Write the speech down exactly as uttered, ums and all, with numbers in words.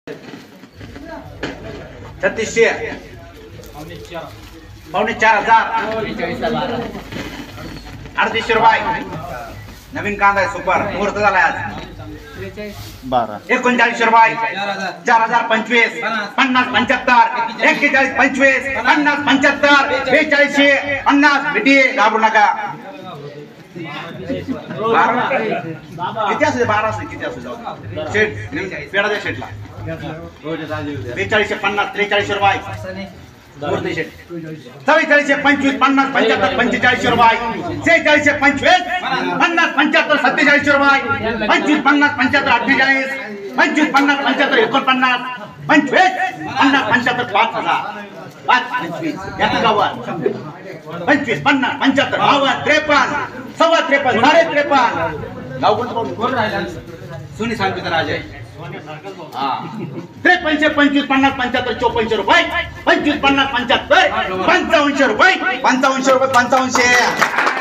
छत्तीसशे पावणे चार हजार अडतीसशे रुपये नवीन कांदा आहे सुपर मुहूर्त झालाय आज बारा एकोणचाळीसशे रुपये चार हजार पंचवीस पन्नास पंच्याहत्तर एक्केचाळीस पंचवीस पन्नास पंच्याहत्तर बेचाळीसशे पन्नास भेटी घाबरू नका किती असू दे बारा असू किती असू जाऊ शेट पेडा द्या शेटला बेचाळीसशे पन्नास त्रेचाळीसशे रुपये चव्वेचाळीसशे पंचवीस पन्नास पंच्याहत्तर पंचेचाळीसशे रुपये सेहेचाळीसशे पंचवीस पन्नास पंच्याहत्तर सत्तेचाळीसशे रुपये पंचवीस पन्नास पंच्याहत्तर अठ्ठेचाळीस पंचवीस पन्नास पंच्याहत्तर एकोणपन्नास पंचवीस पन्नास पंच्याहत्तर पाच हजार पाच पंचवीस याचं गावात पंचवीस पन्नास पंच्याहत्तर बावन्न त्रेपन्न सव्वा त्रेपन्न साडे त्रेपन्न गाव कोणतं सुनी सांगतो राजे त्रेपन्नशे पंचवीस पन्नास पंच्याहत्तर चौपन्नशे रुपये पंचवीस पन्नास पंच्याहत्तर पंचावन्नशे रुपये पंचावन्नशे रुपये पंचावन्नशे